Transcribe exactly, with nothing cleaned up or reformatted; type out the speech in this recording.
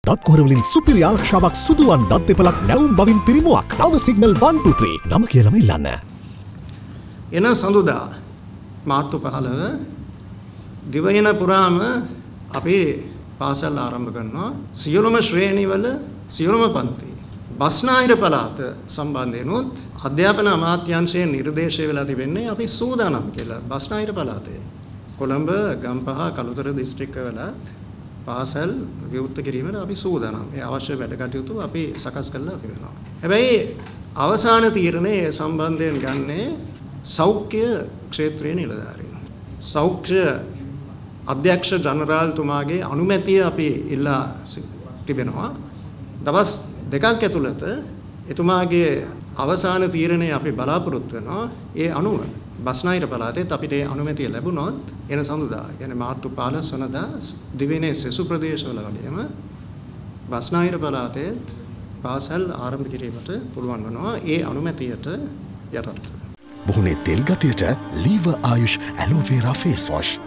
දත් කොහර වලින් සුපිරි ආරක්ෂාවක් සුදුවන් දත් දෙපළක් නැවුම් බවින් පිරිමුවක්. නව සිග්නල් one two three නම කියලාම ඉල්ලන්න. එන සඳුදා මාර්තු පහළව දිවයින පුරාම අපි පාසල් ආරම්භ කරනවා. සියලුම ශ්‍රේණිවල සියලුම පන්ති බස්නාහිර පළාත සම්බන්ධයෙන්ුත් අධ්‍යාපන අමාත්‍යාංශයෙන් නිර්දේශය වෙලා තිබෙන්නේ අපි සූදානම් කියලා. බස්නාහිර පළාතේ කොළඹ ගම්පහ කළුතර දිස්ත්‍රික්කවල පාසල් විවෘත කිරීමට අපි සූදානම්. ඒ අවශ්‍ය වැඩ කටයුතු අපි සකස් කරලා තිබෙනවා. හැබැයි අවසාන තීරණය සම්බන්ධයෙන් ගන්නේ සෞඛ්‍ය ක්ෂේත්‍රයේ නිලධාරීන්. සෞඛ්‍ය අධ්‍යක්ෂ ජනරාල්තුමාගේ අනුමැතිය අපි ඉල්ලා තිබෙනවා. දවස් දෙකක් ඇතුළත එතුමාගේ අවසාන තීරණය අපි බලාපොරොත්තු වෙනවා. ඒ අනුව බස්නාහිර පළාතේත් අපිට අනුමැතිය ලැබුණොත් එන සඳුදා කියන්නේ මාර්තු පහළොස් වෙනිදා දිවයිනේ සෙසු ප්‍රදේශවල වගේම බස්නාහිර පළාතේ පාසල් ආරම්භ කිරීමට පුළුවන් වෙනවා. ඒ අනුමැතියට යටතට. මුහුණේ තෙල් ගතියට Lever Ayush aloe vera face wash